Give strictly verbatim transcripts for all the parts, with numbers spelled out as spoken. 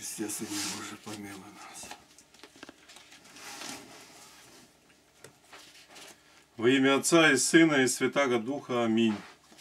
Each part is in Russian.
Христе, Сыне Божий, помилуй нас. Во имя Отца и Сына и Святаго Духа. Аминь.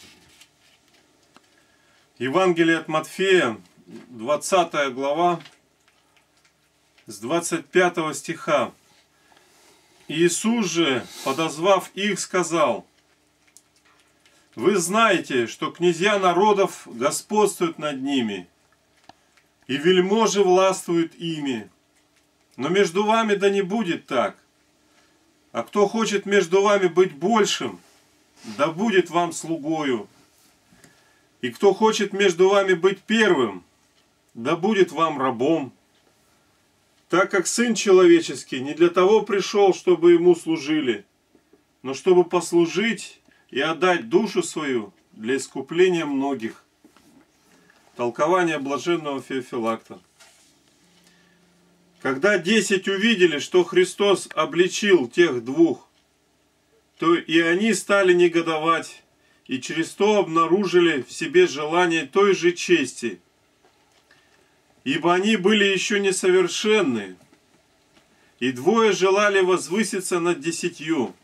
Евангелие от Матфея, двадцатая глава, с двадцать пятого стиха. Иисус же, подозвав их, сказал: «Вы знаете, что князья народов господствуют над ними, и вельможи властвуют ими. Но между вами да не будет так. А кто хочет между вами быть большим, да будет вам слугою. И кто хочет между вами быть первым, да будет вам рабом. Так как Сын Человеческий не для того пришел, чтобы Ему служили, но чтобы послужить и отдать душу свою для искупления многих». Толкование блаженного Феофилакта. Когда десять увидели, что Христос обличил тех двух, то и они стали негодовать, и через то обнаружили в себе желание той же чести. Ибо они были еще несовершенны, и двое желали возвыситься над десятью,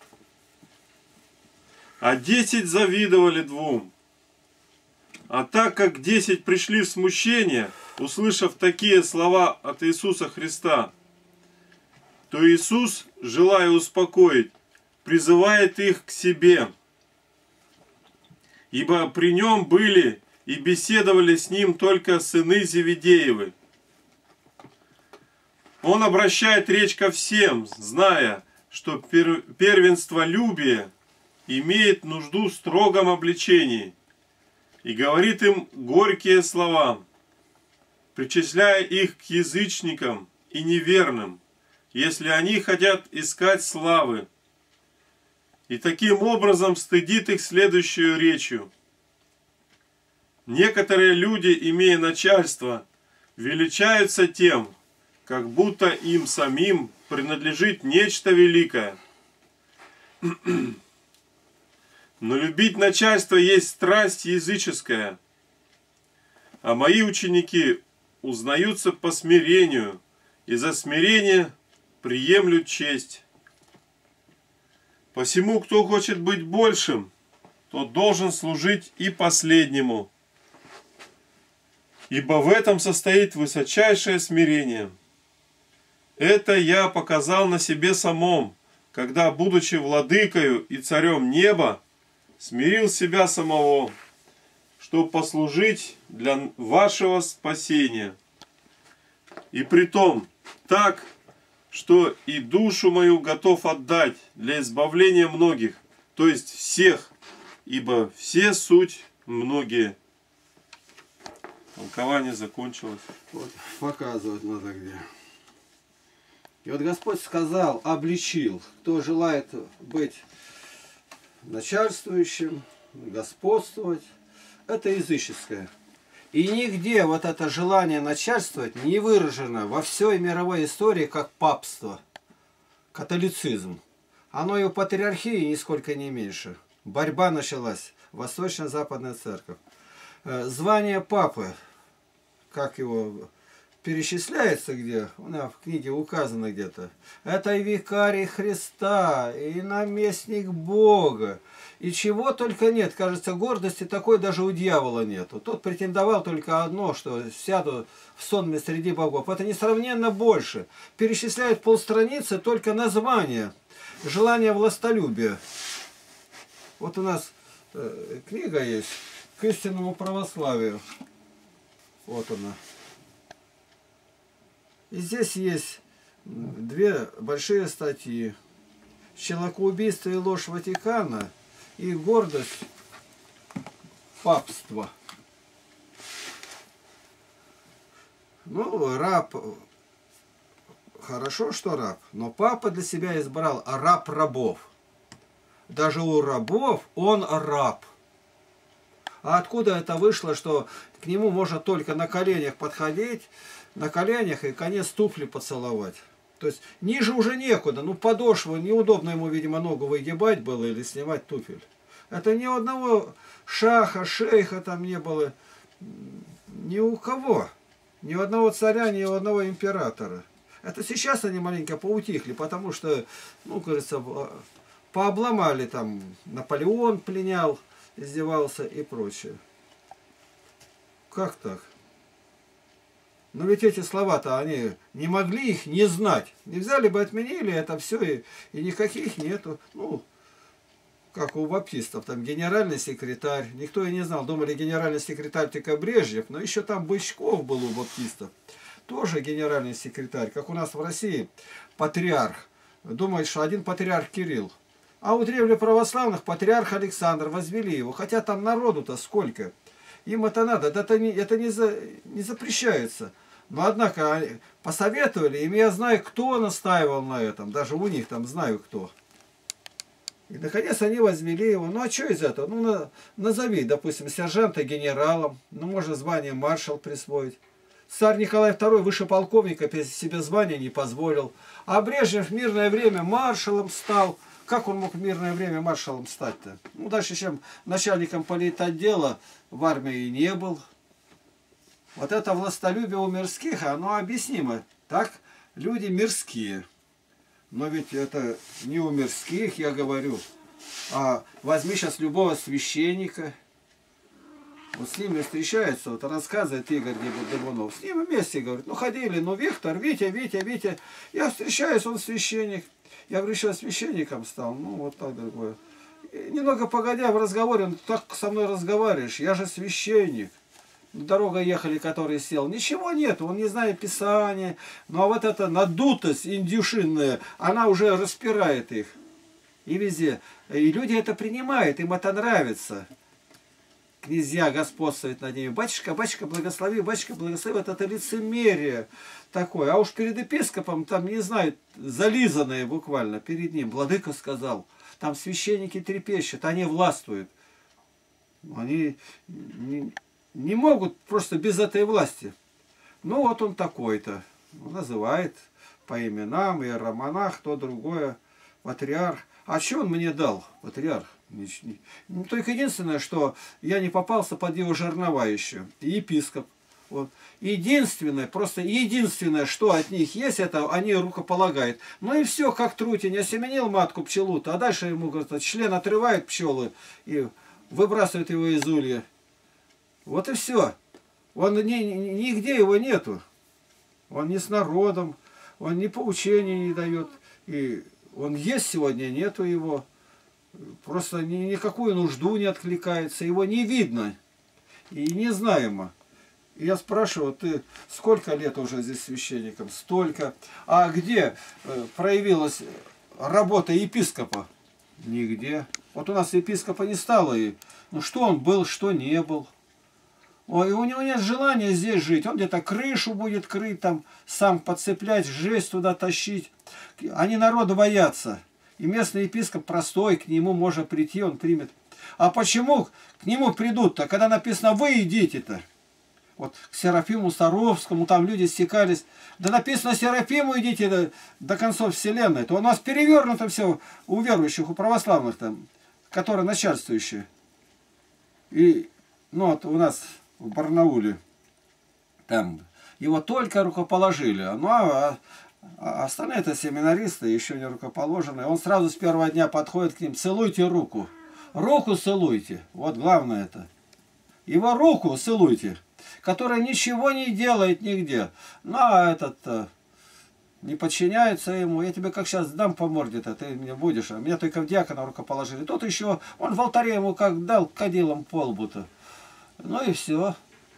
а десять завидовали двум. А так как десять пришли в смущение, услышав такие слова от Иисуса Христа, то Иисус, желая успокоить, призывает их к себе, ибо при нем были и беседовали с ним только сыны Зеведеевы. Он обращает речь ко всем, зная, что первенстволюбие имеет нужду в строгом обличении, и говорит им горькие слова, причисляя их к язычникам и неверным, если они хотят искать славы, и таким образом стыдит их следующую речью: «Некоторые люди, имея начальство, величаются тем, как будто им самим принадлежит нечто великое. Но любить начальство есть страсть языческая, а мои ученики узнаются по смирению, и за смирение приемлют честь. Посему, кто хочет быть большим, тот должен служить и последнему, ибо в этом состоит высочайшее смирение. Это я показал на себе самом, когда, будучи владыкою и царем неба, смирил себя самого, чтобы послужить для вашего спасения. И притом так, что и душу мою готов отдать для избавления многих, то есть всех, ибо все суть многие». Толкование закончилось. Вот, показывать надо где. И вот Господь сказал, обличил, кто желает быть начальствующим, господствовать, это языческое. И нигде вот это желание начальствовать не выражено во всей мировой истории как папство, католицизм. Оно и у патриархии нисколько не меньше. Борьба началась, Восточно-Западная церковь. Звание папы, как его перечисляется где, у меня в книге указано где-то, это и викарий Христа, и наместник Бога, и чего только нет. Кажется, гордости такой даже у дьявола нету. Тот претендовал только одно, что сяду в сонме среди богов. Это несравненно больше. Перечисляют полстраницы только названия, желание властолюбия. Вот у нас э, книга есть к истинному православию. Вот она. И здесь есть две большие статьи: «Человекоубийство и ложь Ватикана» и «Гордость папства». Ну, раб, хорошо, что раб, но папа для себя избрал раб рабов. Даже у рабов он раб. А откуда это вышло, что к нему можно только на коленях подходить, на коленях и конец туфли поцеловать? То есть ниже уже некуда. Ну, подошву неудобно ему, видимо, ногу выгибать было или снимать туфель. Это ни у одного шаха, шейха там не было. Ни у кого. Ни у одного царя, ни у одного императора. Это сейчас они маленько поутихли, потому что, ну, кажется, пообломали там, Наполеон пленял, издевался и прочее. Как так? Но ведь эти слова-то, они не могли их не знать. Не взяли бы, отменили это все, и, и никаких нету. Ну, как у баптистов, там генеральный секретарь. Никто и не знал. Думали, генеральный секретарь только Брежнев, но еще там Бычков был у баптистов. Тоже генеральный секретарь, как у нас в России, патриарх. Думают, что один патриарх Кирилл. А у древнеправославных патриарх Александр, возвели его. Хотя там народу-то сколько. Им это надо, это не, это не, за, не запрещается. Но однако посоветовали, им я знаю, кто настаивал на этом. Даже у них там знаю кто. И наконец они возвели его. Ну а что из этого? Ну на, назови, допустим, сержанта генералом. Ну можно звание маршал присвоить. Царь Николай второй выше полковника себе звания не позволил. А Брежнев в мирное время маршалом стал. Как он мог в мирное время маршалом стать-то? Ну, дальше, чем начальником политотдела в армии не был. Вот это властолюбие у мирских, оно объяснимо. Так, люди мирские. Но ведь это не у мирских, я говорю. А возьми сейчас любого священника. Вот с ними встречается, вот рассказывает Игорь Дебунов. С ним вместе, говорит, ну ходили, ну Виктор, Витя, Витя, Витя. Я встречаюсь, он священник. Я говорю, еще священником стал. Ну, вот так другое. И немного погодя в разговоре, он так со мной разговариваешь. Я же священник. Дорога ехали, который сел. Ничего нет, он не знает Писания. Ну, а вот эта надутость индюшинная, она уже распирает их. И везде. И люди это принимают, им это нравится. Князья господствуют над ними. Батюшка, батюшка, благослови, батюшка, благослови. Вот это лицемерие такое. А уж перед епископом, там, не знаю, зализанные буквально перед ним. Владыка сказал, там священники трепещут, они властвуют. Они не, не могут просто без этой власти. Ну, вот он такой-то. Называет по именам, иеромонах, то другое, патриарх. А что он мне дал, патриарх? Ну, только единственное, что я не попался под его жернова еще. И епископ. Вот. Единственное, просто единственное, что от них есть, это они рукополагают. Ну и все, как Трутень, осеменил матку пчелу-то, а дальше ему, говорят, член отрывает пчелы и выбрасывает его из улья. Вот и все. Он ни, ни, нигде его нету. Он не с народом, он ни поучения не дает. И он есть сегодня, нету его. Просто ни, никакую нужду не откликается, его не видно и незнаемо. И я спрашиваю, ты сколько лет уже здесь священником? Столько. А где э, проявилась работа епископа? Нигде. Вот у нас епископа не стало. И, ну что он был, что не был. Ой, у него нет желания здесь жить. Он где-то крышу будет крыть, там сам подцеплять, жесть туда тащить. Они народу боятся. И местный епископ простой, к нему можно прийти, он примет. А почему к нему придут-то, когда написано «вы идите-то»? Вот к Серафиму Саровскому, там люди стекались. Да написано «Серафиму идите до, до концов вселенной». То у нас перевернуто все у верующих, у православных там, которые начальствующие. И ну вот у нас в Барнауле там его только рукоположили. Ну а... А остальные-то семинаристы, еще не рукоположенные. Он сразу с первого дня подходит к ним. Целуйте руку. Руку целуйте. Вот главное это. Его руку целуйте. Которая ничего не делает нигде. Ну, а этот не подчиняется ему. Я тебе как сейчас дам по морде-то, ты мне будешь. А меня только в диакона рукоположили. Тот еще, он в алтаре ему как дал кадилом по лбу-то. Ну и все.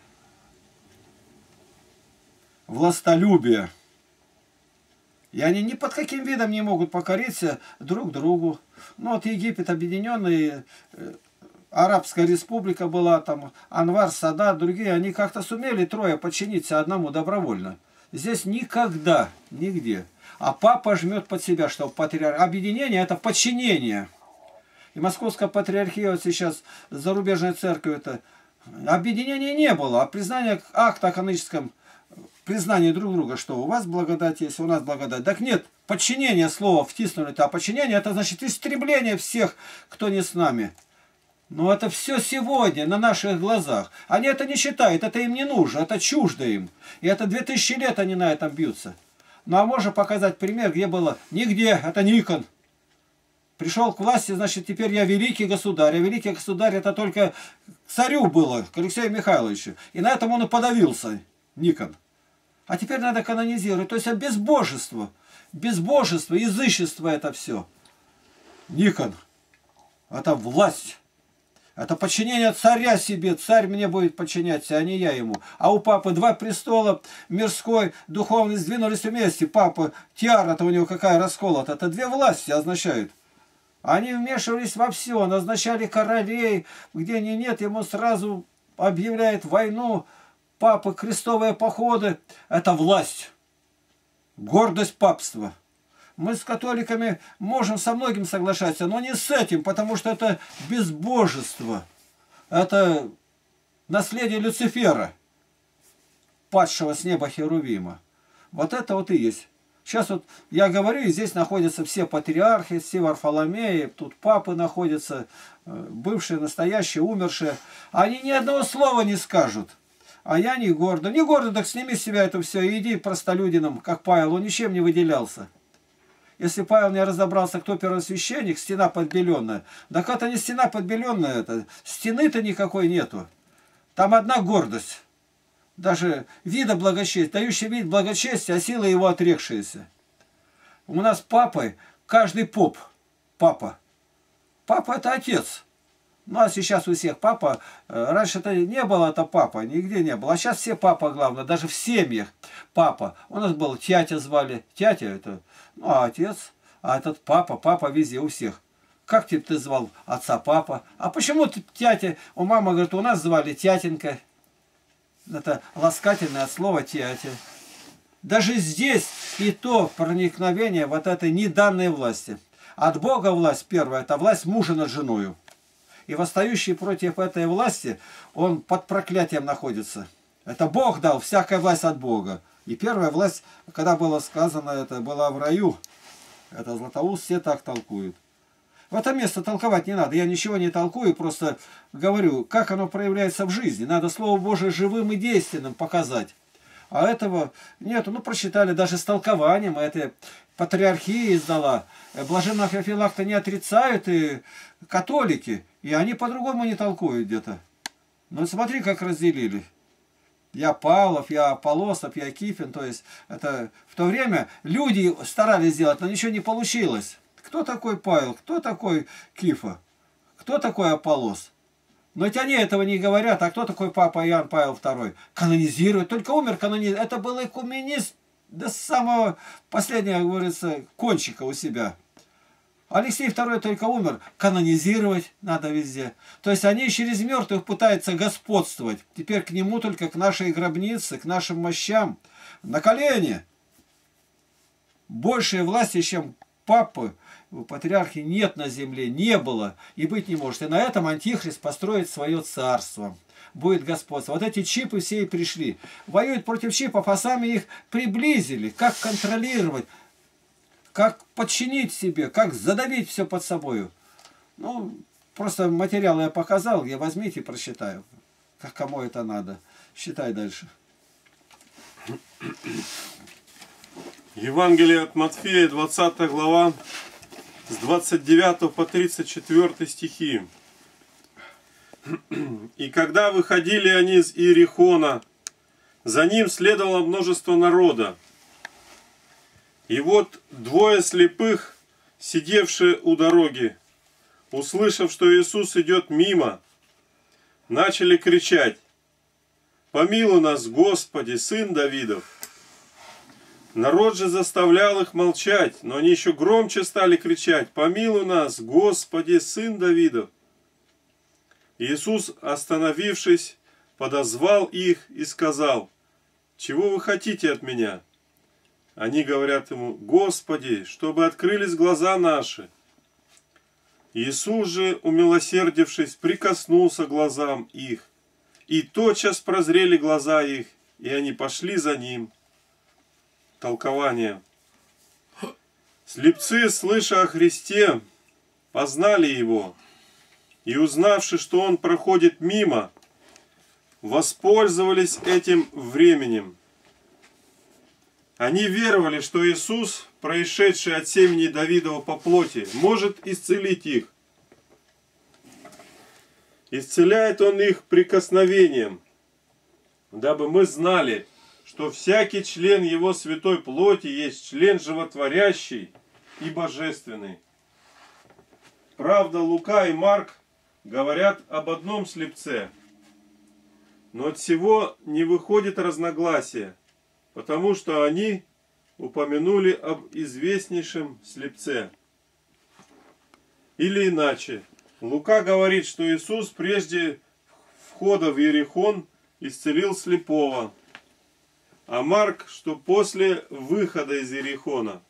Властолюбие. И они ни под каким видом не могут покориться друг другу. Ну вот Египет объединенный, Арабская республика была, там Анвар, Садат, другие, они как-то сумели трое подчиниться одному добровольно. Здесь никогда, нигде. А папа жмет под себя, что патриарх... Объединение – это подчинение. И Московская патриархия вот сейчас, зарубежная церковь, это объединения не было, а признание акта о каноническом признание друг друга, что у вас благодать есть, у нас благодать. Так нет, подчинение слова втиснули-то, а подчинение это значит истребление всех, кто не с нами. Но это все сегодня, на наших глазах. Они это не считают, это им не нужно, это чуждо им. И это две тысячи лет они на этом бьются. Ну а можно показать пример, где было? Нигде, это Никон. Пришел к власти, значит, теперь я великий государь. А великий государь это только царю было, к Алексею Михайловичу. И на этом он и подавился, Никон. А теперь надо канонизировать. То есть это безбожество. Безбожество, язычество это все. Никон. Это власть. Это подчинение царя себе. Царь мне будет подчиняться, а не я ему. А у папы два престола, мирской, духовный, сдвинулись вместе. Папа, тиара-то у него какая расколота. Это две власти означают. Они вмешивались во все, назначали королей. Где ни нет, ему сразу объявляет войну. Папы, крестовые походы. Это власть. Гордость папства. Мы с католиками можем со многим соглашаться, но не с этим, потому что это безбожество. Это наследие Люцифера, падшего с неба Херувима. Вот это вот и есть. Сейчас вот я говорю, и здесь находятся все патриархи, все Варфоломеи, тут папы находятся, бывшие, настоящие, умершие. Они ни одного слова не скажут. А я не гордо. Не гордо, так сними с себя это все и иди простолюдином, как Павел. Он ничем не выделялся. Если Павел не разобрался, кто первосвященник, стена подбеленная. Так это не стена подбеленная, это стены-то никакой нету. Там одна гордость. Даже вида благочестия, дающий вид благочестия, а сила его отрекшаяся. У нас папой каждый поп. Папа. Папа это отец. Ну а сейчас у всех папа. Раньше-то не было это папа, нигде не было. А сейчас все папа главное, даже в семьях папа. У нас был тятя звали. Тятя это, ну а отец. А этот папа, папа везде у всех. Как ты, ты звал отца папа? А почему ты тятя? У мамы говорит, у нас звали тятенька. Это ласкательное от слова тятя. Даже здесь и то проникновение вот этой неданной власти. От Бога власть первая, это власть мужа над женою. И восстающий против этой власти, он под проклятием находится. Это Бог дал, всякая власть от Бога. И первая власть, когда было сказано, это была в раю. Это Златоуст, все так толкуют. В это место толковать не надо. Я ничего не толкую, просто говорю, как оно проявляется в жизни. Надо Слово Божие живым и действенным показать. А этого нету. Ну, прочитали даже с толкованием. Это патриархия издала. Блаженного Феофилакта не отрицают и католики. И они по-другому не толкуют где-то. Ну, смотри, как разделили. Я Павлов, я Аполосов, я Кифин. То есть, это в то время люди старались сделать, но ничего не получилось. Кто такой Павел? Кто такой Кифа? Кто такой Аполлос? Но ведь они этого не говорят. А кто такой папа Иоанн Павел второй? Канонизирует. Только умер канонизирует. Это был экуменист до самого последнего, говорится, кончика у себя. Алексей второй только умер. Канонизировать надо везде. То есть они через мертвых пытаются господствовать. Теперь к нему только, к нашей гробнице, к нашим мощам. На колени. Большей власти, чем папы, у патриархии нет на земле, не было и быть не может. И на этом антихрист построит свое царство. Будет господство. Вот эти чипы все и пришли. Воюют против чипов, а сами их приблизили. Как контролировать, как подчинить себе, как задавить все под собою. Ну, просто материал я показал, я возьмите, прочитаю. Как кому это надо. Считай дальше. Евангелие от Матфея, двадцатая глава, с двадцать девятого по тридцать четвёртый стихи. «И когда выходили они из Иерихона, за ним следовало множество народа. И вот двое слепых, сидевшие у дороги, услышав, что Иисус идет мимо, начали кричать: «Помилуй нас, Господи, Сын Давидов!» Народ же заставлял их молчать, но они еще громче стали кричать: «Помилуй нас, Господи, Сын Давидов!» Иисус, остановившись, подозвал их и сказал: «Чего вы хотите от меня?» Они говорят ему: «Господи, чтобы открылись глаза наши». Иисус же, умилосердившись, прикоснулся к глазам их, и тотчас прозрели глаза их, и они пошли за ним. Толкование. Слепцы, слыша о Христе, познали Его, и, узнавши, что он проходит мимо, воспользовались этим временем. Они веровали, что Иисус, происшедший от семени Давидова по плоти, может исцелить их. Исцеляет Он их прикосновением, дабы мы знали, что всякий член Его святой плоти есть член животворящий и божественный. Правда, Лука и Марк говорят об одном слепце, но от всего не выходит разногласие, потому что они упомянули об известнейшем слепце. Или иначе, Лука говорит, что Иисус прежде входа в Иерихон исцелил слепого, а Марк, что после выхода из Иерихона.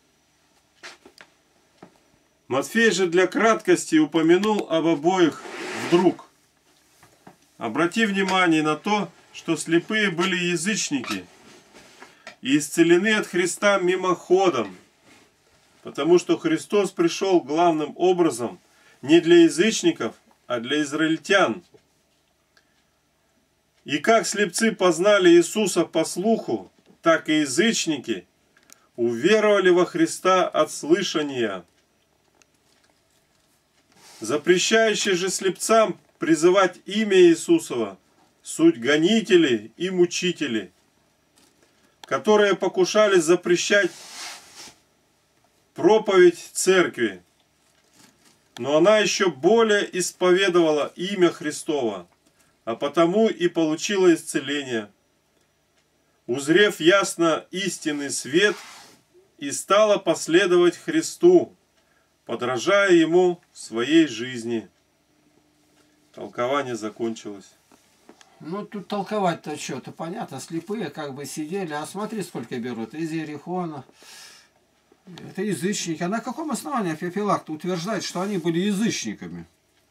Матфей же для краткости упомянул об обоих вдруг. Обрати внимание на то, что слепые были язычники и исцелены от Христа мимоходом, потому что Христос пришел главным образом не для язычников, а для израильтян. И как слепцы познали Иисуса по слуху, так и язычники уверовали во Христа от слышания. Запрещающие же слепцам призывать имя Иисусова суть гонители и мучители, которые покушались запрещать проповедь церкви, но она еще более исповедовала имя Христово, а потому и получила исцеление, узрев ясно истинный свет, и стала последовать Христу, подражая Ему в своей жизни. Толкование закончилось. Ну, тут толковать-то что-то понятно. Слепые как бы сидели. А смотри, сколько берут. Из Иерихона. Это язычники. А на каком основании Феофилакт утверждает, что они были язычниками?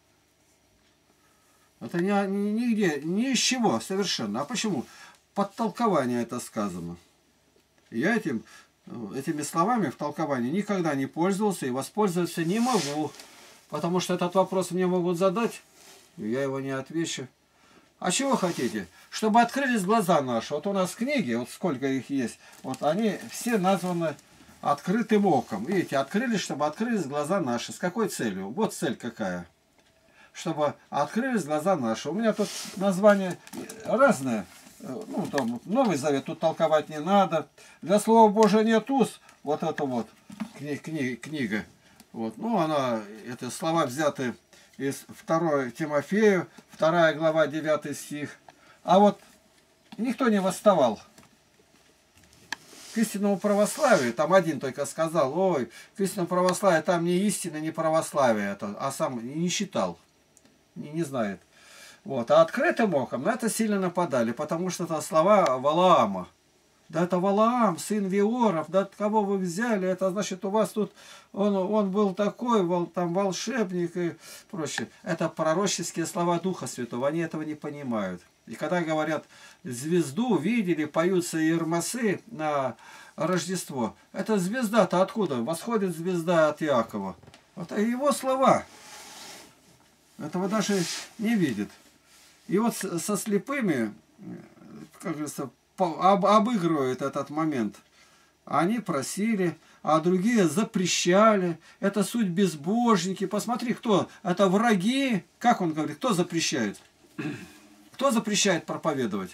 Это ни, ни, нигде, ни из чего совершенно. А почему? Под толкование это сказано. Я этим, этими словами в толковании никогда не пользовался и воспользоваться не могу. Потому что этот вопрос мне могут задать, и я его не отвечу. А чего хотите? Чтобы открылись глаза наши. Вот у нас книги, вот сколько их есть, вот они все названы открытым оком. Видите, открылись, чтобы открылись глаза наши. С какой целью? Вот цель какая. Чтобы открылись глаза наши. У меня тут название разное. Ну, там, Новый Завет тут толковать не надо. Для Слова Божия нет уз. Вот это вот кни кни книга. Вот. Ну, она, это слова взяты из второй Тимофею, вторая глава, девятый стих. А вот никто не восставал к истинному православию. Там один только сказал: ой, к истинному православию там не истина, не православие, это, а сам не считал, не, не знает. Вот. А открытым оком на это сильно нападали, потому что это слова Валаама. Да это Валаам, сын Виоров, да от кого вы взяли, это значит у вас тут, он, он был такой, вол, там волшебник и прочее. Это пророческие слова Духа Святого, они этого не понимают. И когда говорят, звезду видели, поются иермасы на Рождество, это звезда-то откуда? Восходит звезда от Иакова. Это его слова. Этого даже не видит. И вот со слепыми, как говорится, об, обыгрывают этот момент. Они просили, а другие запрещали. Это суть безбожники. Посмотри, кто? Это враги. Как он говорит? Кто запрещает? Кто запрещает проповедовать?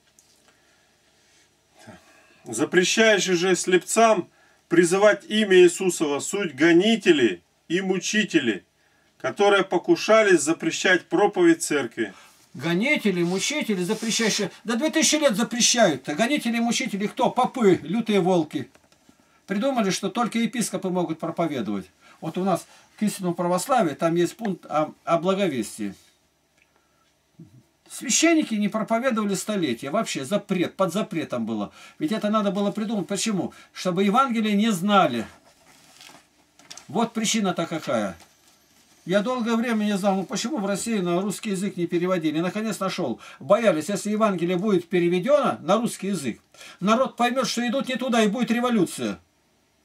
Запрещающий же слепцам призывать имя Иисусова суть гонители и мучители, которые покушались запрещать проповедь церкви. Гонители, мучители, запрещающие. Да две тысячи лет запрещают-то. Гонители, мучители кто? Попы, лютые волки. Придумали, что только епископы могут проповедовать. Вот у нас к истинному православию там есть пункт о, о благовестии. Священники не проповедовали столетия. Вообще запрет, под запретом было. Ведь это надо было придумать. Почему? Чтобы Евангелие не знали. Вот причина-то какая. Я долгое время не знал, ну почему в России на русский язык не переводили. И наконец нашел. Боялись, если Евангелие будет переведено на русский язык, народ поймет, что идут не туда, и будет революция.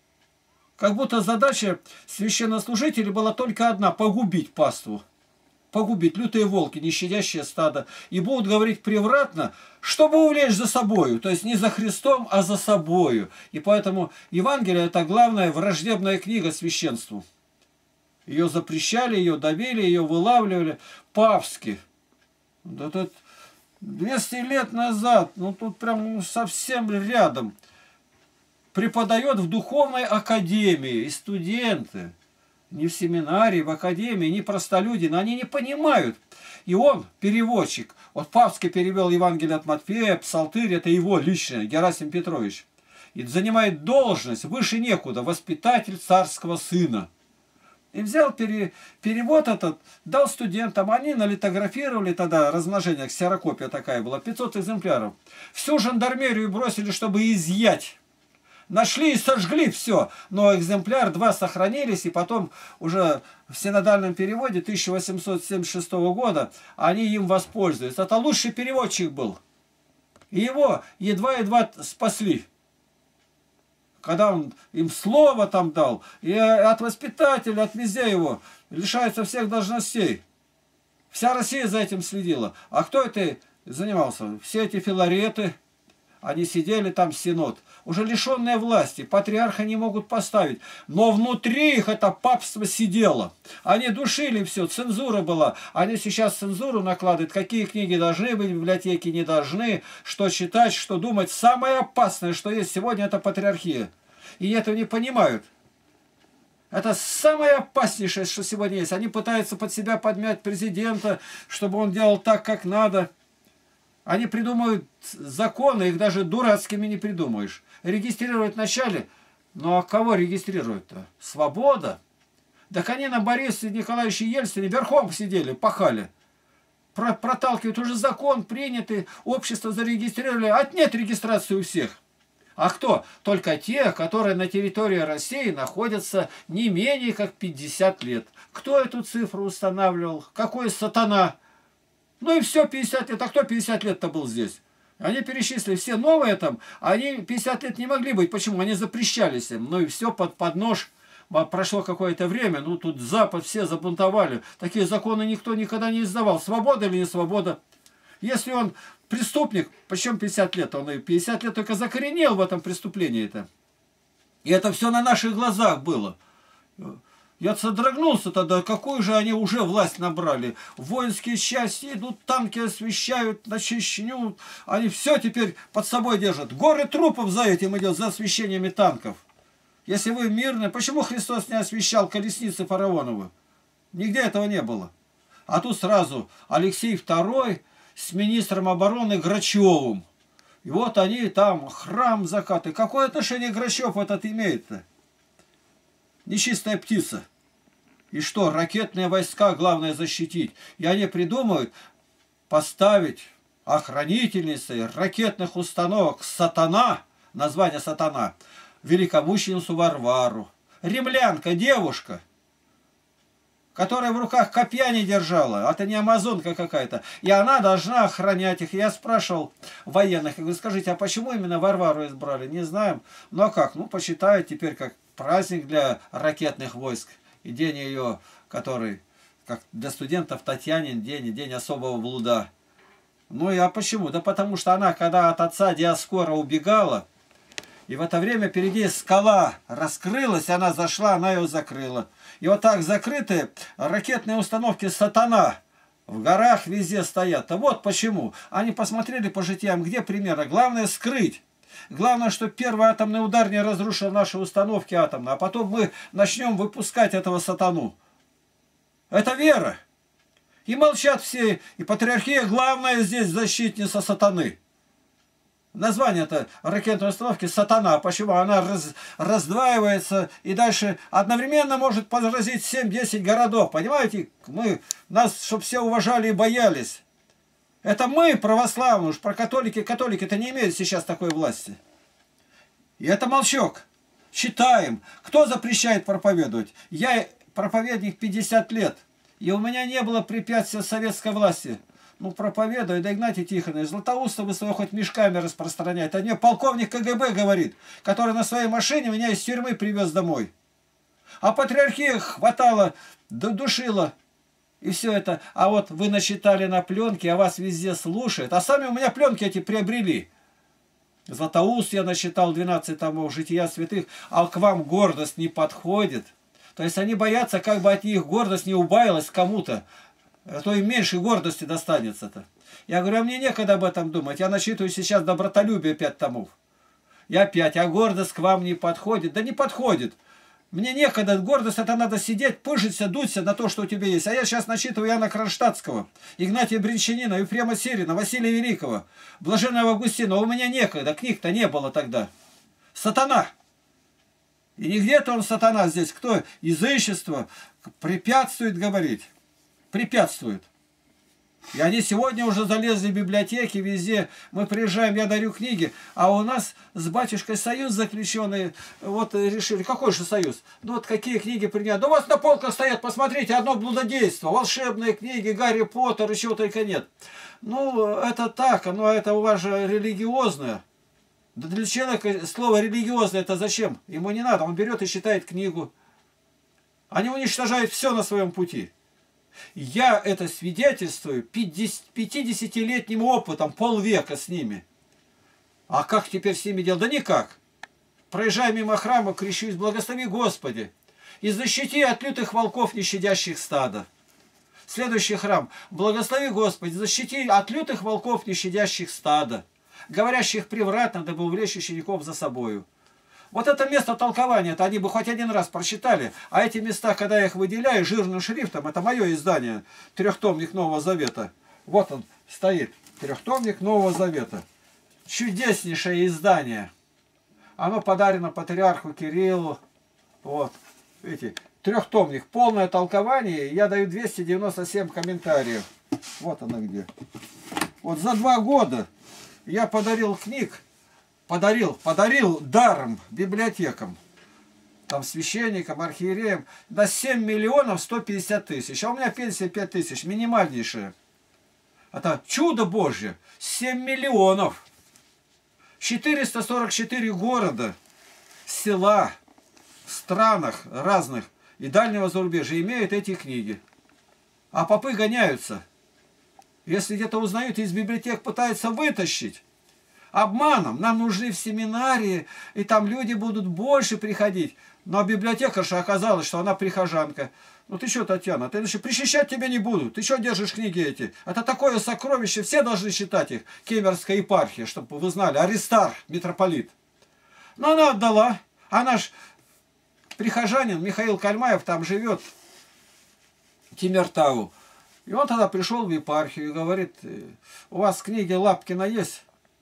Как будто задача священнослужителей была только одна – погубить паству. погубить лютые волки, не щадящие стадо. И будут говорить превратно, чтобы увлечь за собою. То есть не за Христом, а за собою. И поэтому Евангелие – это главная враждебная книга священству. Ее запрещали, ее давили, ее вылавливали папски. Да тут двести лет назад, ну тут прям совсем рядом, преподает в духовной академии, и студенты, не в семинарии, в академии, не простолюди, но они не понимают. И он, переводчик, вот Павский перевел Евангелие от Матфея, Псалтырь, это его личное, Герасим Петрович. И занимает должность, выше некуда, воспитатель царского сына. И взял пере, перевод этот, дал студентам, они налитографировали тогда, размножение, ксерокопия такая была, пятьсот экземпляров. Всю жандармерию бросили, чтобы изъять. Нашли и сожгли все, но экземпляр два сохранились, и потом уже в синодальном переводе тысяча восемьсот семьдесят шестого года они им воспользуются. Это лучший переводчик был. И его едва-едва спасли. Когда он им слово там дал, и от воспитателя, от везде его, лишаются всех должностей. Вся Россия за этим следила. А кто это занимался? Все эти филареты, они сидели там, синод, уже лишенные власти, патриарха не могут поставить, но внутри их это папство сидело. Они душили все, цензура была. Они сейчас цензуру накладывают, какие книги должны быть в библиотеке, не должны, что читать, что думать. Самое опасное, что есть сегодня, это патриархия. И этого не понимают. Это самое опаснейшее, что сегодня есть. Они пытаются под себя подмять президента, чтобы он делал так, как надо. Они придумывают законы, их даже дурацкими не придумаешь. Регистрировать вначале, ну а кого регистрировать-то? Свобода. Так они на Борисе Николаевиче Ельцине верхом сидели, пахали. Про проталкивают уже закон, принятый, общество зарегистрировали. Отнять регистрацию у всех. А кто? Только те, которые на территории России находятся не менее как пятьдесят лет. Кто эту цифру устанавливал? Какой сатана? Ну и все, пятьдесят лет. А кто пятьдесят лет-то был здесь? Они перечислили все новые там, они пятьдесят лет не могли быть. Почему? Они запрещались им. Ну и все под, под нож. Прошло какое-то время, ну тут Запад все забунтовали. Такие законы никто никогда не издавал. Свобода или не свобода? Если он преступник, почему пятьдесят лет? Он и пятьдесят лет только закоренел в этом преступлении-то. И это все на наших глазах было. Я содрогнулся тогда, какую же они уже власть набрали. Воинские части идут, танки освещают на Чечню. Они все теперь под собой держат. Горы трупов за этим идет, за освещениями танков. Если вы мирные, почему Христос не освещал колесницы фараоновы? Нигде этого не было. А тут сразу Алексей второй с министром обороны Грачевым. И вот они там, храм закаты. Какое отношение Грачев этот имеет-то? Нечистая птица. И что, ракетные войска главное защитить. И они придумают поставить охранительницей ракетных установок «Сатана», название «Сатана», великомученицу Варвару. Римлянка, девушка, которая в руках копья не держала. Это не амазонка какая-то. И она должна охранять их. Я спрашивал военных, я говорю, скажите, а почему именно Варвару избрали? Не знаем. Ну а как? Ну, посчитают теперь как праздник для ракетных войск. И день ее, который, как для студентов, Татьянин день, и день особого блуда. Ну и а почему? Да потому что она, когда от отца Диоскора убегала, и в это время впереди скала раскрылась, она зашла, она ее закрыла. И вот так закрытые ракетные установки «Сатана» в горах везде стоят. А вот почему. Они посмотрели по житиям, где примеры. Главное скрыть. Главное, что первый атомный удар не разрушил наши установки атомные, а потом мы начнем выпускать этого сатану. Это вера. И молчат все. И патриархия главная здесь защитница сатаны. Название-то ракетной установки «Сатана». Почему? Она раз, раздваивается и дальше одновременно может поразить семь-десять городов. Понимаете? Мы, нас, чтобы все уважали и боялись. Это мы, православные, уж про католики, католики-то не имеют сейчас такой власти. И это молчок. Читаем. Кто запрещает проповедовать? Я проповедник пятьдесят лет. И у меня не было препятствия советской власти. Ну, проповедуй, да Игнатий Тихонович, Златоуста вы своего хоть мешками распространяет. А мне полковник ка гэ бэ говорит, который на своей машине меня из тюрьмы привез домой. А патриархия хватала, душила. и все это. А вот вы начитали на пленке, а вас везде слушают. А сами у меня пленки эти приобрели. Златоуст я насчитал двенадцать томов, Жития святых, а к вам гордость не подходит. То есть они боятся, как бы от них гордость не убавилась кому-то, а то им меньше гордости достанется-то. Я говорю, а мне некогда об этом думать. Я насчитываю сейчас добротолюбие пять томов. Я опять, а гордость к вам не подходит. Да не подходит. Мне некогда, гордость это надо сидеть, пыжиться, дуться на то, что у тебя есть. А я сейчас насчитываю Иоанна Кронштадтского, Игнатия Бринчанина, Ефрема Сирина, Василия Великого, Блаженного Августина. У меня некогда, книг-то не было тогда. Сатана. И не где-то он сатана здесь. Кто? Язычество препятствует говорить. Препятствует. И они сегодня уже залезли в библиотеки, везде. Мы приезжаем, я дарю книги, а у нас с батюшкой союз заключенный. Вот решили, какой же союз? Ну вот какие книги принять? Да у вас на полках стоят, посмотрите, одно блудодейство, волшебные книги, Гарри Поттер, и чего только нет. Ну, это так, но это у вас же религиозное. Да для человека слово религиозное это зачем? Ему не надо, он берет и читает книгу. Они уничтожают все на своем пути. Я это свидетельствую пятидесятилетним опытом, полвека с ними. А как теперь с ними делать? Да никак. Проезжая мимо храма, кричусь, благослови Господи, и защити от лютых волков, не щадящих стада. Следующий храм. Благослови Господи, защити от лютых волков, не щадящих стада, говорящих превратно, дабы увлечь учеников за собою. Вот это место толкования, это они бы хоть один раз прочитали, а эти места, когда я их выделяю жирным шрифтом, это мое издание, трехтомник Нового Завета. Вот он стоит, трехтомник Нового Завета. Чудеснейшее издание. Оно подарено патриарху Кириллу. Вот, видите, трехтомник, полное толкование, я даю двести девяносто семь комментариев. Вот оно где. Вот за два года я подарил книг, Подарил, подарил даром библиотекам, там священникам, архиереям, на семь миллионов сто пятьдесят тысяч. А у меня пенсия пять тысяч, минимальнейшая. Это чудо Божье. семь миллионов. четыреста сорок четыре города, села, в странах разных и дальнего зарубежья имеют эти книги. А попы гоняются. Если где-то узнают, из библиотек пытаются вытащить. Обманом. Нам нужны в семинарии, и там люди будут больше приходить. Но библиотекарша оказалось, что она прихожанка. Ну ты что, Татьяна, ты еще причащать тебя не буду. Ты что держишь книги эти? Это такое сокровище, все должны читать их. Кемеровская епархия, чтобы вы знали. Аристарх, митрополит. Но она отдала. А наш прихожанин Михаил Кальмаев там живет, Тимиртау. И он тогда пришел в епархию и говорит, у вас книги Лапкина есть?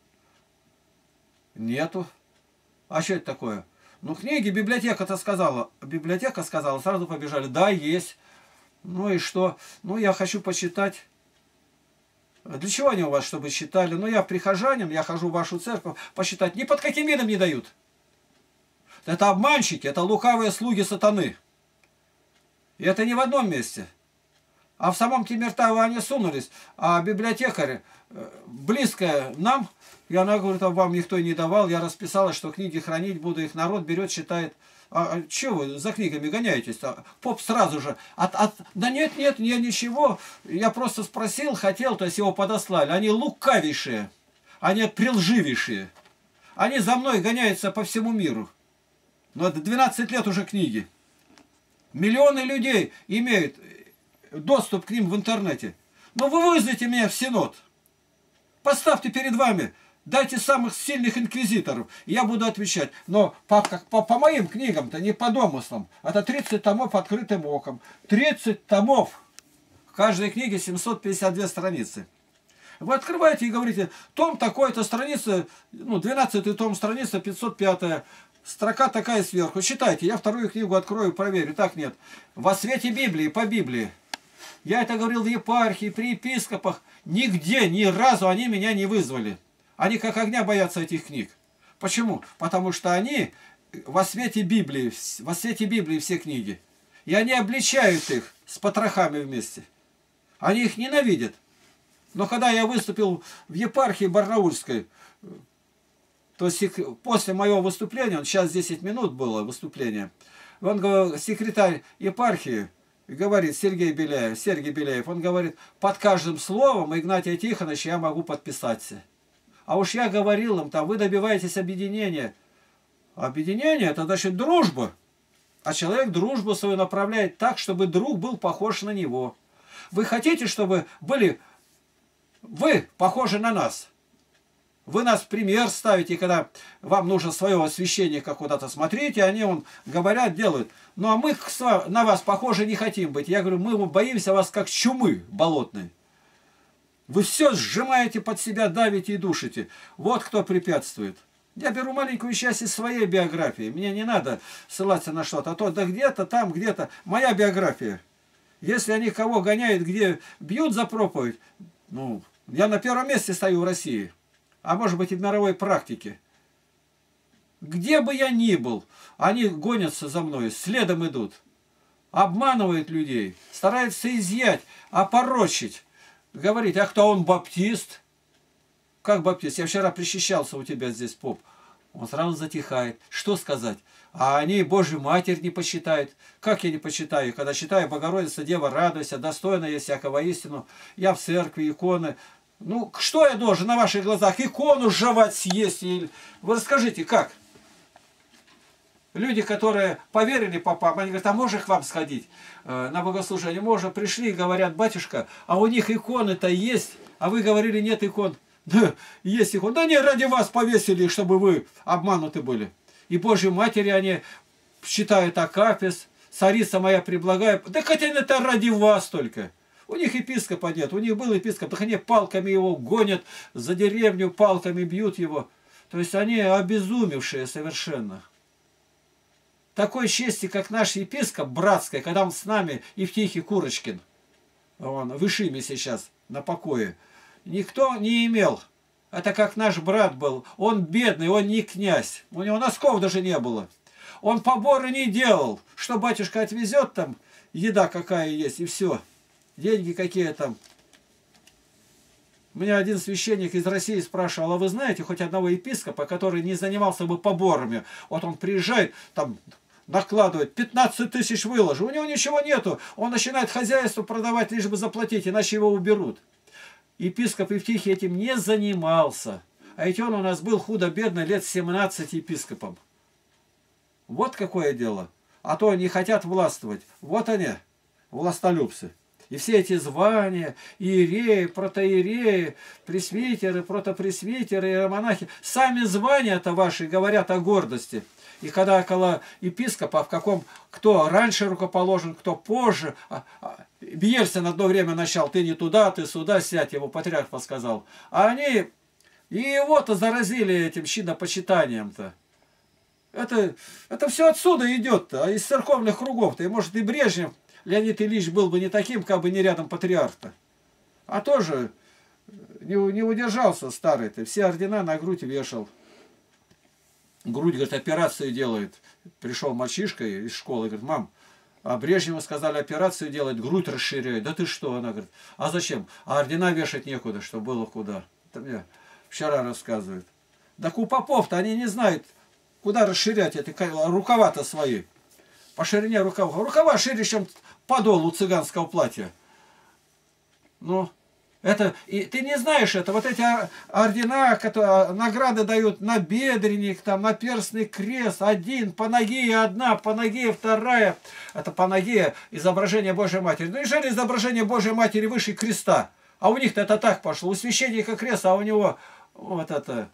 Нету. А что это такое? Ну, книги, библиотека-то сказала. Библиотека сказала, сразу побежали. Да, есть. Ну и что? Ну, я хочу почитать. Для чего они у вас, чтобы читали? Ну, я прихожанин, я хожу в вашу церковь почитать. Ни под каким видом не дают. Это обманщики, это лукавые слуги сатаны. И это не в одном месте. А в самом Тимиртау они сунулись. А библиотекарь, близкая нам, и она говорит, а вам никто и не давал. Я расписалась, что книги хранить буду. Их народ берет, читает. А, а что вы за книгами гоняетесь? А, поп сразу же. От, от, да нет, нет, я ничего. Я просто спросил, хотел, то есть его подослали. Они лукавейшие. Они прилживейшие. Они за мной гоняются по всему миру. Но это двенадцать лет уже книги. Миллионы людей имеют доступ к ним в интернете. Но вы вызовите меня в Синод. Поставьте перед вами. Дайте самых сильных инквизиторов. Я буду отвечать. Но по, как, по, по моим книгам-то, не по домыслам. Это тридцать томов открытым оком. тридцать томов. В каждой книге семьсот пятьдесят две страницы. Вы открываете и говорите, том такой-то страница, ну, двенадцатый том страница, пятьсот пятая. Строка такая сверху. Читайте. Я вторую книгу открою, проверю. Так нет. Во свете Библии, по Библии. Я это говорил в епархии, при епископах. Нигде, ни разу они меня не вызвали. Они как огня боятся этих книг. Почему? Потому что они во свете Библии, во свете Библии все книги. И они обличают их с потрохами вместе. Они их ненавидят. Но когда я выступил в епархии Барнаульской, то есть после моего выступления, сейчас десять минут было выступление, он говорил, секретарь епархии, И говорит Сергей Беляев, Сергей Беляев, он говорит, под каждым словом Игнатия Тихоновича я могу подписаться. А уж я говорил им, там, вы добиваетесь объединения. Объединение – это значит дружба. А человек дружбу свою направляет так, чтобы друг был похож на него. Вы хотите, чтобы были вы похожи на нас? Вы нас в пример ставите, когда вам нужно своего священника куда-то смотрите, они он говорят, делают. Ну а мы на вас похожи не хотим быть. Я говорю, мы боимся вас как чумы болотной. Вы все сжимаете под себя, давите и душите. Вот кто препятствует. Я беру маленькую часть из своей биографии. Мне не надо ссылаться на что-то. А то да где-то там, где-то. Моя биография. Если они кого гоняют, где бьют за проповедь, ну, я на первом месте стою в России. А может быть и в мировой практике. Где бы я ни был, они гонятся за мной, следом идут. Обманывают людей, стараются изъять, опорочить. Говорить, а кто он, баптист? Как баптист? Я вчера причащался у тебя здесь, поп. Он сразу затихает. Что сказать? А они Божью Матерь не почитают. Как я не почитаю? Когда читаю Богородица, Дева, радуйся, достойна я всякого истину. Я в церкви, иконы. Ну, что я должен на ваших глазах? Икону жевать, съесть? Или... Вы расскажите, как? Люди, которые поверили попам, они говорят, а можно к вам сходить э, на богослужение? Можно, пришли и говорят, батюшка, а у них иконы-то есть, а вы говорили, нет икон. Да, есть икон. Да не, ради вас повесили, чтобы вы обмануты были. И Божьей Матери они считают акафист, царица моя преблагая. Да хотя это ради вас только. У них епископа нет, у них был епископ, так они палками его гонят, за деревню палками бьют его. То есть они обезумевшие совершенно. Такой чести, как наш епископ братской, когда он с нами, Евтихий Курочкин, он в Ишиме сейчас на покое, никто не имел. Это как наш брат был. Он бедный, он не князь. У него носков даже не было. Он поборы не делал. Что батюшка отвезет там, еда какая есть, и все. Деньги какие там. Меня один священник из России спрашивал, а вы знаете хоть одного епископа, который не занимался бы поборами? Вот он приезжает, там накладывает, пятнадцать тысяч выложил, у него ничего нету. Он начинает хозяйство продавать, лишь бы заплатить, иначе его уберут. Епископ Евтихий этим не занимался. А ведь он у нас был худо-бедно лет семнадцать епископом. Вот какое дело. А то не хотят властвовать. Вот они, властолюбцы. И все эти звания, иереи, протоиереи, пресвитеры, протопресвитеры, иеромонахи, сами звания-то ваши говорят о гордости. И когда около епископа, в каком, кто раньше рукоположен, кто позже, а, а, Бьельсин одно время начал, ты не туда, ты сюда сядь, его патриарх подсказал. А они и его-то заразили этим чинопочитанием-то. Это, это все отсюда идет-то, а из церковных кругов-то. И может и Брежнев, Леонид Ильич был бы не таким, как бы не рядом патриарх-то. А тоже не, не удержался старый-то. Все ордена на грудь вешал. Грудь, говорит, операцию делает. Пришел мальчишка из школы, говорит, мам, а Брежневу сказали операцию делать, грудь расширяет. Да ты что? Она говорит, а зачем? А ордена вешать некуда, чтобы было куда. Это мне вчера рассказывают. Так у попов-то они не знают, куда расширять эти рукава-то свои. По ширине рукава. Рукава шире, чем подол у цыганского платья. Ну, это, и ты не знаешь это. Вот эти ордена, которые, награды дают на бедренник, там, на перстный крест. Один, по ноге одна, по ноге вторая. Это по ноге изображение Божьей Матери. Ну, неужели изображение Божьей Матери выше креста? А у них-то это так пошло. У священника крест, а у него вот это...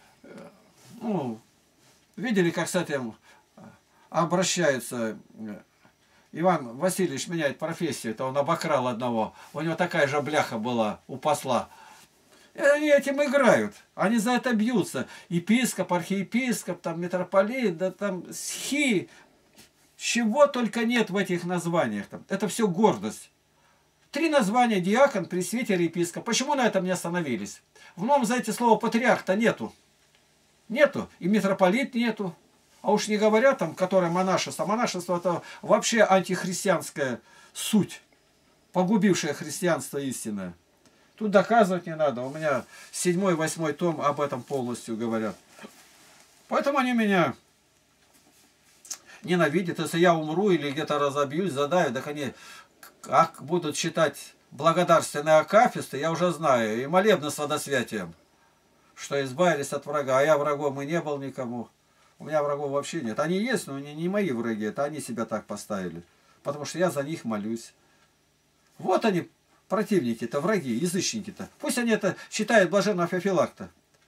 Ну, видели, как с этим обращаются... Иван Васильевич меняет профессию, это он обокрал одного. У него такая же бляха была у посла. И они этим играют. Они за это бьются. Епископ, архиепископ, там, митрополит, да там схи. Чего только нет в этих названиях. Там. Это все гордость. Три названия: диакон, пресвитер, епископ. Почему на этом не остановились? В новом завете слова патриарх-то нету. Нету. И митрополит нету. А уж не говоря там, которое монашество. Монашество это вообще антихристианская суть, погубившая христианство истинное. Тут доказывать не надо. У меня седьмой, восьмой том об этом полностью говорят. Поэтому они меня ненавидят. Если я умру или где-то разобьюсь, задаю, так они как будут читать благодарственные акафисты, я уже знаю, и молебны с водосвятием, что избавились от врага, а я врагом и не был никому. У меня врагов вообще нет. Они есть, но не, не мои враги, это они себя так поставили, потому что я за них молюсь. Вот они, противники-то, враги, язычники-то. Пусть они это считают блаженного Феофилакта.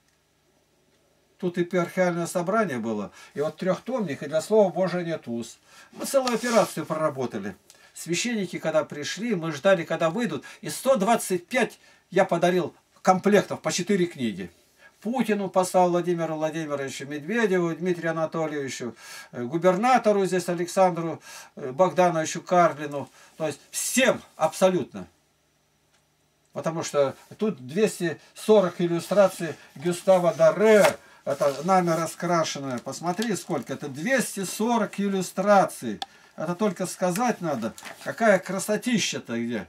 Тут епархиальное собрание было, и вот трехтомник, и для Слова Божия нет уз. Мы целую операцию проработали. Священники, когда пришли, мы ждали, когда выйдут, и сто двадцать пять я подарил комплектов по четыре книги. Путину послал, Владимиру Владимировичу, Медведеву, Дмитрию Анатольевичу, губернатору здесь Александру Богдановичу Карлину. То есть всем абсолютно. Потому что тут двести сорок иллюстраций Гюстава Дарре. Это нами раскрашенное. Посмотри, сколько. Это двести сорок иллюстраций. Это только сказать надо, какая красотища-то где.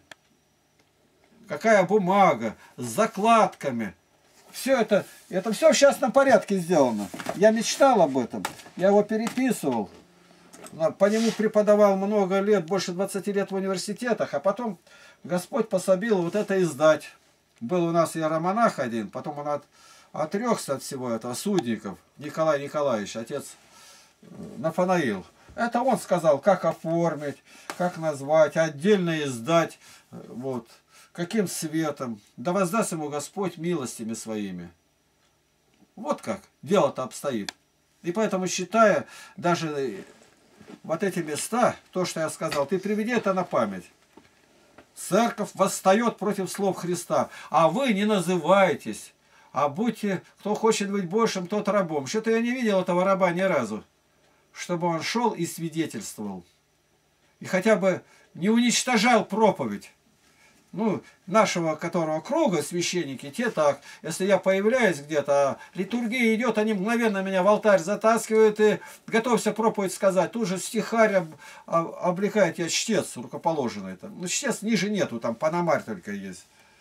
Какая бумага с закладками. Все это, это все в частном порядке сделано. Я мечтал об этом. Я его переписывал. По нему преподавал много лет, больше двадцати лет в университетах. А потом Господь пособил вот это издать. Был у нас иеромонах один, потом он от, отрекся от всего этого, Судников, Николай Николаевич, отец Нафанаил. Это он сказал, как оформить, как назвать, отдельно издать, вот, каким цветом. Да воздаст ему Господь милостями своими. Вот как дело-то обстоит. И поэтому, считая даже вот эти места, то, что я сказал, ты приведи это на память. Церковь восстает против слов Христа, а вы не называетесь, а будьте, кто хочет быть большим, тот рабом. Что-то я не видел этого раба ни разу, чтобы он шел и свидетельствовал. И хотя бы не уничтожал проповедь. Ну, нашего которого круга священники, те так. Если я появляюсь где-то, а литургия идет, они мгновенно меня в алтарь затаскивают и готовься проповедь сказать. Тут же стихарь об, об, облекает, я чтец рукоположенный. Там. Ну, чтец ниже нету, там панамарь только есть.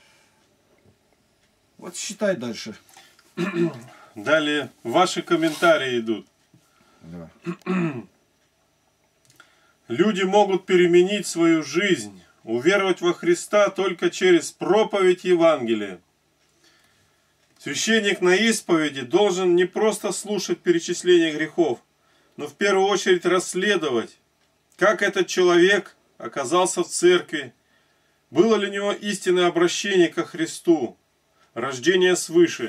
Вот считай дальше. Далее ваши комментарии идут. Да. Люди могут переменить свою жизнь, уверовать во Христа только через проповедь Евангелия. Священник на исповеди должен не просто слушать перечисление грехов, но в первую очередь расследовать, как этот человек оказался в церкви, было ли у него истинное обращение ко Христу, рождение свыше.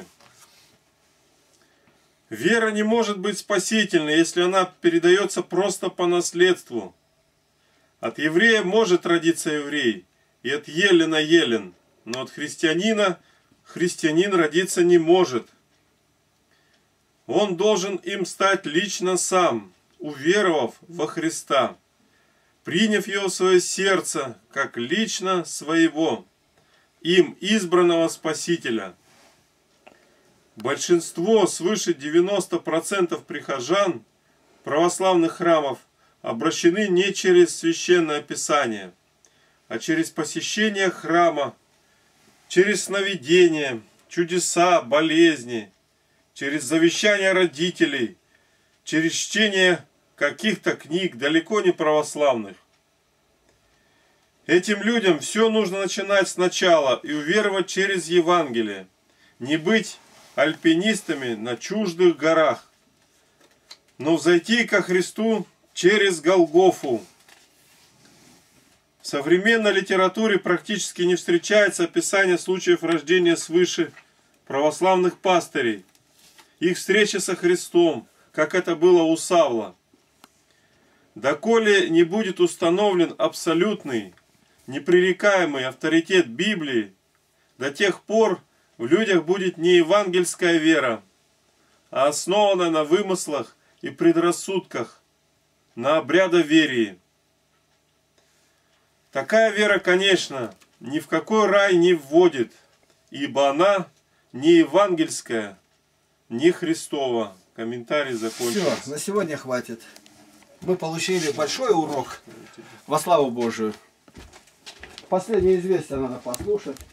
Вера не может быть спасительной, если она передается просто по наследству. От еврея может родиться еврей, и от елена елен, но от христианина христианин родиться не может. Он должен им стать лично сам, уверовав во Христа, приняв его в свое сердце, как лично своего, им избранного Спасителя. Большинство, свыше девяноста процентов прихожан православных храмов, обращены не через Священное Писание, а через посещение храма, через сновидения, чудеса, болезни, через завещания родителей, через чтение каких-то книг, далеко не православных. Этим людям все нужно начинать сначала и уверовать через Евангелие, не быть альпинистами на чуждых горах, но взойти ко Христу через Голгофу. В современной литературе практически не встречается описание случаев рождения свыше православных пастырей, их встречи со Христом, как это было у Савла. Доколе не будет установлен абсолютный, непререкаемый авторитет Библии, до тех пор в людях будет не евангельская вера, а основанная на вымыслах и предрассудках, на обрядоверии. Такая вера, конечно, ни в какой рай не вводит, ибо она не евангельская, не Христова. Комментарий закончен. Все, на сегодня хватит. Мы получили большой урок во славу Божию. Последнее известие надо послушать.